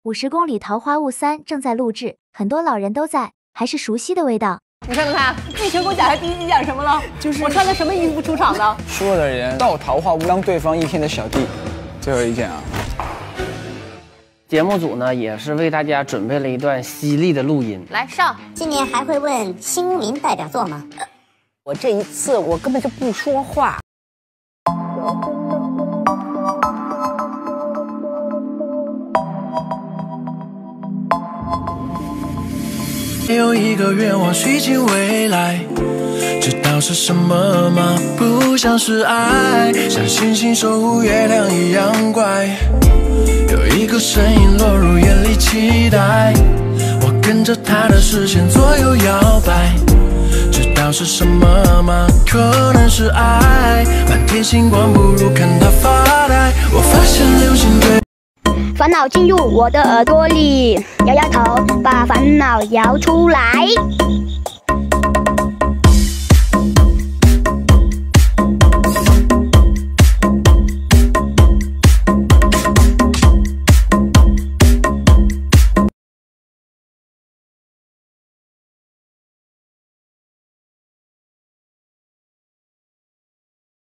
50公里桃花坞3正在录制，很多老人都在，还是熟悉的味道。 你看看，剧情给我讲下第1集讲什么了？就是我穿的什么衣服出场的？ 所有的人到桃花坞当对方一天的小弟。最后一件啊。 节目组呢也是为大家准备了一段犀利的录音， 来上。 今年还会问新民代表作吗？ 我这一次我根本就不说话。 有一个愿望虚进未来，知道是什么吗？不像是爱，像星星守护月亮一样乖。有一个声音落入眼里，期待我跟着他的视线左右摇摆。知道是什么吗？可能是爱，满天星光不如看他发呆。我发现流星对烦恼进入我的耳朵里，摇摇头，把烦恼摇出来。